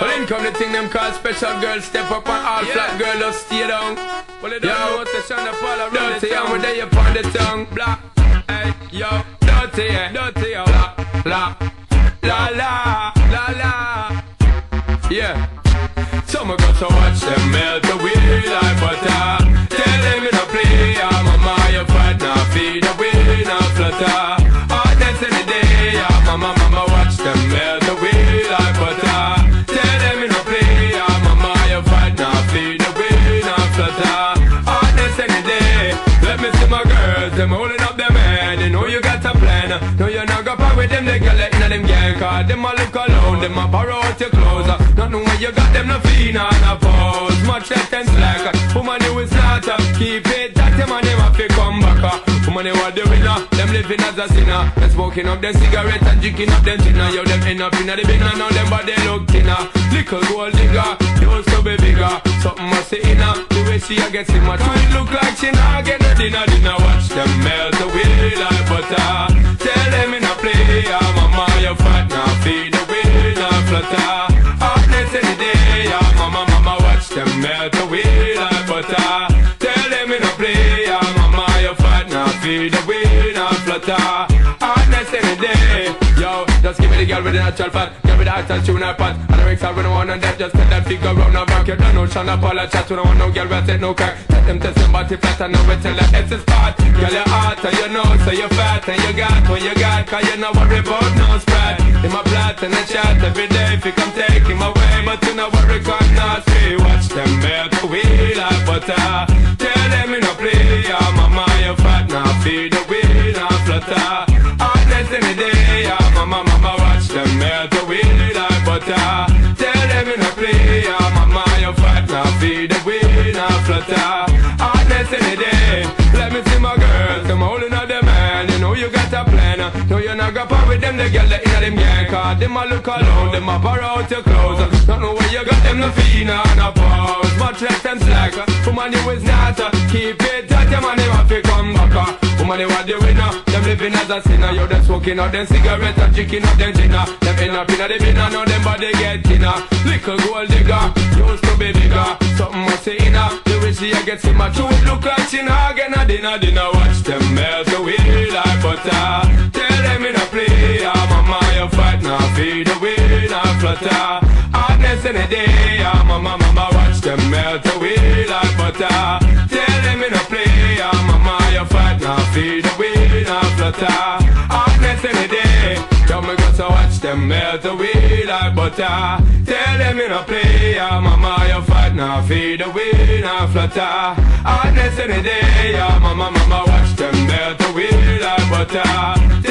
Well, in come the thing them call special girl. Step up on all flat girl, just stay down. Well, it don't know to shine the fall around the town. When they upon the tongue, blah. Hey, yo, dirty, yo, blah, blah, la la, la la. Yeah. Some of us watch them melt away like butter. Tell them in a play, mama, you fight now, feed away now, flutter. All that's in the day, mama, watch them melt away like butter. Tell them in a play, mama, you fight now, feed away now, flutter. All that's in the day. Let me see my girls, them holding up their man. You know you got a plan. No, you're not gonna part with them, they get letting them gang. Cause them a look alone, them a borrow out your clothes. Not know where you got them, no fee, no pose. Much less than slack. Woman, you is not up. Keep it, that them and them have to come back. Woman, you are the winner. Them living as a sinner. Them smoking up them cigarette and drinking up them dinner. Yo, them end up in the bin and now them body look thinner. Little gold digger, used to be bigger. Something must say inner. The way she a get in my tree, it look like she not get no dinner. Watch them melt away like butter. Tell them in a play, mama, you fat now, feed away now, flutter. Hotness in the day, mama, watch them melt away like butter. Tell them in a play, mama, you fat now, feed away now, flutter. Hotness in the day, yo, just give me the girl with the natural fat. Girl with the heart and tune her pot. And the Rex I don't want and that, just tell them figure round her back. You don't know, Shana Paula chat, we don't want no girl with take no crack. Let them test them body flat and now we tell her it's a spot. Girl, you're hot and you know, so you're fat and you got what you got. Cause you not worry about no spread. In my plot and I chat every day if you come take him away. But you not worry, cause not free. Watch them melt away like butter. Tell them in a play, mama, you fat now, feed away now, flutter. Hotness in the day, mama, watch them melt away like butter. Tell them in a play, mama, you fat now, feed away now, flutter. Hotness in the day. Let me see my girls, them holding up their man. You know you got a plan. No, you're not gonna part with them, they get let in them gang. Cause them a look alone, them a borrow out your clothes. Don't know where you got them, no fee, no pose. Much less than slack. Woman, you is not. Keep it tight, your man, you have to come back. Woman, you are the winner. Them living as a sinner. You them smoking up them cigarette and drinking up them dinner. Them end up in the bin and now them body get thinner. Little gold digger, used to be bigger. Something must say inner. The way she gets in my truth, look like she not getting a dinner. Watch them melt away like butter. Tell them in a play, mama, you fight now, feed away now, flutter. Hotness in the day, mama, watch them melt away like butter. Tell them in a play, mama, you fight now, feed away now, flutter. Hotness in the day, tell me go so watch them melt away like butter. Tell them in a play, mama, you fight now, feed away now, flutter. Hotness in the day, mama, watch them melt away like butter.